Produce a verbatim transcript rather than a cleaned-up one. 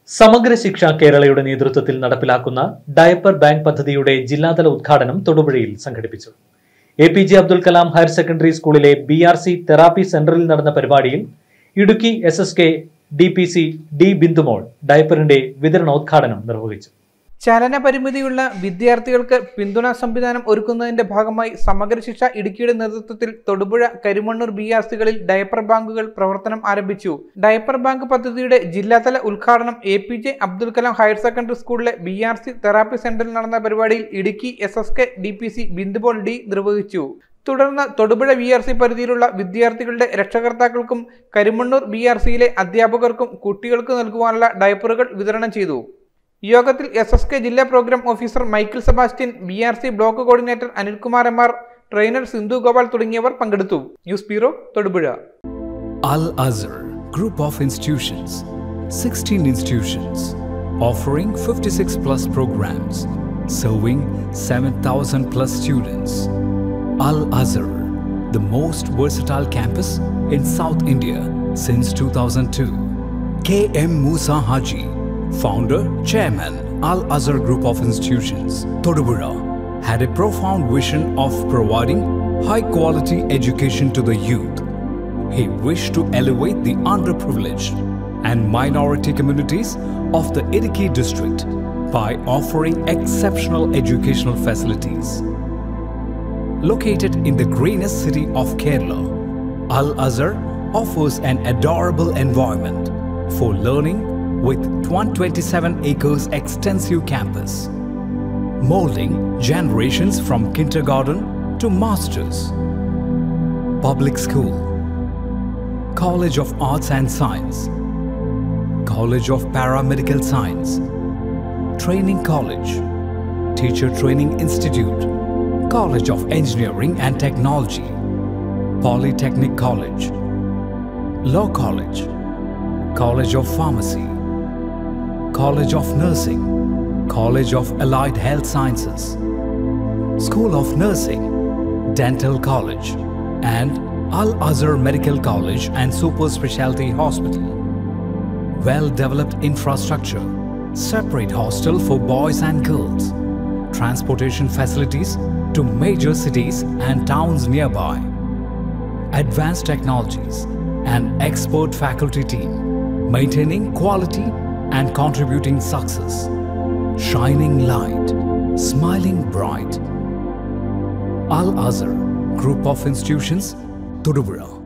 സമഗ്ര ശിക്ഷ കേരളയുടെ നേതൃത്വത്തിൽ നടപ്പിലാക്കുന്ന ഡയപ്പർ ബാങ്ക് പദ്ധതിയുടെ ജില്ലാതല ഉദ്ഘാടനം തൊടുപുഴയിൽ സംഘടിപ്പിച്ചു. A P J Abdul Kalam higher secondary സ്കൂളിലെ ബി ആർ സി തെറാപ്പി സെന്ററിൽ നടന്ന പരിപാടിയിൽ Idukki S S K D P C D Bindumol ഡയപ്പറിന്റെ വിതരണോദ്ഘാടനം നിർവഹിച്ചു. ചലന പരിമിതിയുള്ള വിദ്യാർത്ഥികൾക്ക് പിന്തുണാ സംവിധാനം ഒരുക്കുന്നതിന്റെ ഭാഗമായി സമഗ്ര ശിക്ഷ ഇടുക്കിയുടെ നേതൃത്വത്തിൽ തൊടുപുഴ കരിമണ്ണൂർ ബി ആർ സികളിൽ ഡയപ്പർ ബാങ്കുകൾ പ്രവർത്തനം ആരംഭിച്ചു. ഡയപ്പർ ബാങ്ക് പദ്ധതിയുടെ ജില്ലാതല ഉദ്ഘാടനം A P J Abdul Kalam higher secondary സ്കൂളിലെ ബി ആർ സി തെറാപ്പി സെന്ററിൽ നടന്ന പരിപാടിയിൽ Idukki S S K D P C Bindumol D നിർവഹിച്ചു. തുടർന്ന് തൊടുപുഴ ബി ആർ സി പരിധിയിലുള്ള വിദ്യാർത്ഥികളുടെ രക്ഷകർത്താക്കൾക്കും കരിമണ്ണൂർ ബി ആർ സിയിലെ അധ്യാപകർക്കും കുട്ടികൾക്ക് നൽകുവാനുള്ള ഡയപ്പറുകൾ വിതരണം ചെയ്തു. യോഗത്തിൽ എസ് എസ് കെ ജില്ലാ programme officer Michael Sebastian, B R C block coordinator Anilkumar M R, trainer Sindhu Gopal തുടങ്ങിയവർ പങ്കെടുത്തു. News bureau, Thodupuzha. Al Azhar Group of Institutions, sixteen institutions, offering fifty-six plus programs, serving seven thousand plus students. Al Azhar, the most versatile campus in South India since two thousand two. K M Musa Haji, Founder, Chairman, Al Azhar Group of Institutions, Todupuzha, had a profound vision of providing high-quality education to the youth. He wished to elevate the underprivileged and minority communities of the Idukki district by offering exceptional educational facilities. Located in the greenest city of Kerala, Al Azhar offers an adorable environment for learning with one hundred twenty-seven acres extensive campus, molding generations from kindergarten to masters. Public school, College of Arts and Science, College of Paramedical Science, Training College, Teacher Training Institute, College of Engineering and Technology, Polytechnic College, Law College, College of Pharmacy, College of Nursing, College of Allied Health Sciences, School of Nursing, Dental College, and Al Azhar Medical College and Super Specialty Hospital. Well-developed infrastructure, separate hostel for boys and girls, transportation facilities to major cities and towns nearby, advanced technologies, and expert faculty team, maintaining quality and contributing success. Shining light, smiling bright. Al Azhar Group of Institutions, Todupuzha.